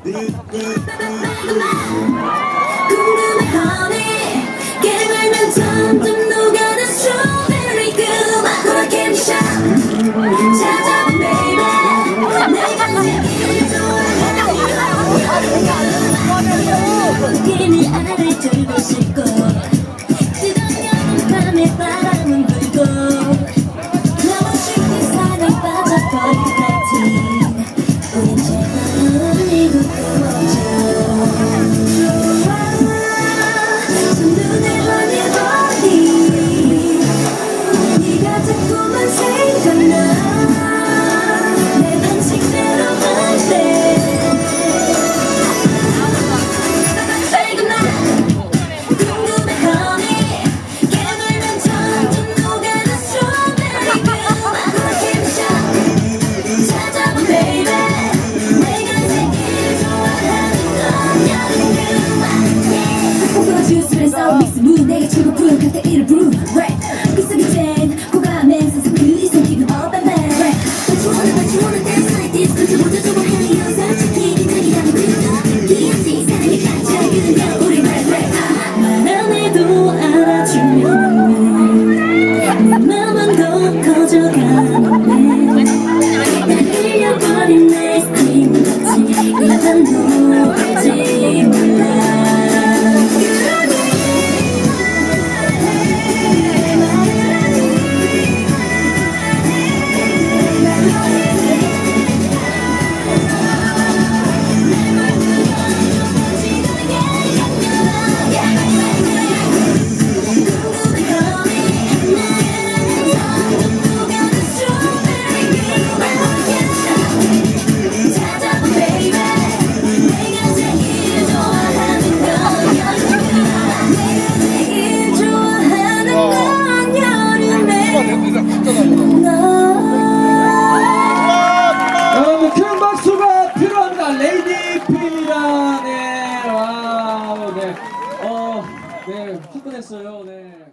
깨물면 점점 녹아든 스트로베리 그만 코라 캔디 샵 찾아봐 baby 내가 제일 좋아하는 웃김이 알을 들고 싶고 뜨거운 여름밤에 바람은 불고 너무 쉽게 사랑에 빠져버릴 것 같은 우린 제발 이곳 끊어줘 내게 최고픈 칵테일을 brew 그 속에 젠 고가하면서 그 이상 기분 up and back But you wanna dance like this 그저 모두 좋아해요 솔직히 긴장이라는 그 느끼지 사랑에 갇혀 그냥 우리 rap 말 안 해도 알아주면 내 맘은 더 커져가는데 날 흘려버린 내 스팀 같이 이만 놓지 몰라 여러분 큰 박수가 필요합니다. 레이디 핀입니다. 네, 와우, 네, 네, 화끈했어요. 네.